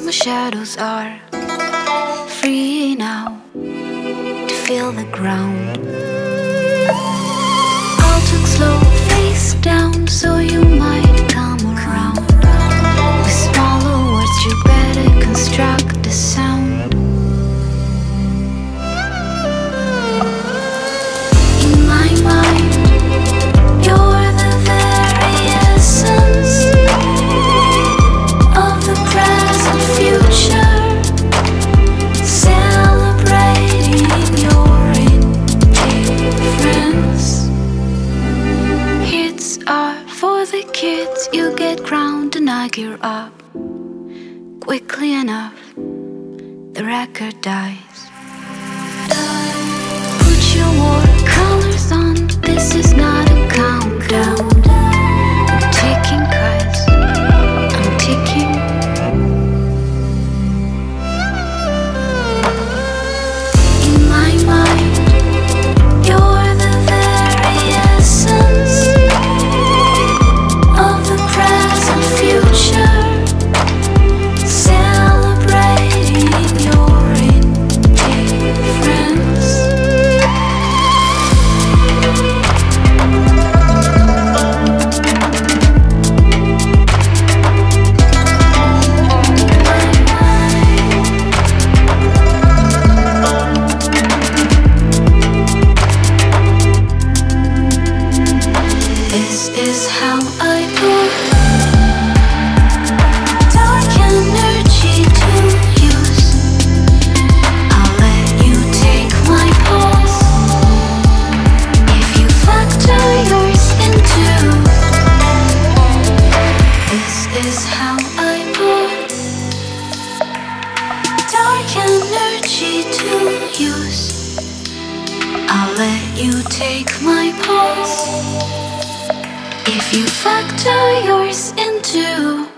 my shadows are free now to feel the ground. I'll take slow face down so you might come around. With smaller words you better construct the sound. In my mind you're the very essence of the present future, celebrating your indifference. Hits are for the kids, you get crowned and I gear up. Quickly enough, the record dies. Put your war colors on, this is not a countdown. I'm taking cuts, I'm ticking. In my mind, you're the very essence of the present future, celebrating your indifference. This is how I pour dark energy to use. I'll let you take my pulse if you factor yours into. This is how I pour dark energy to use. I'll let you take my pulse if you factor yours into.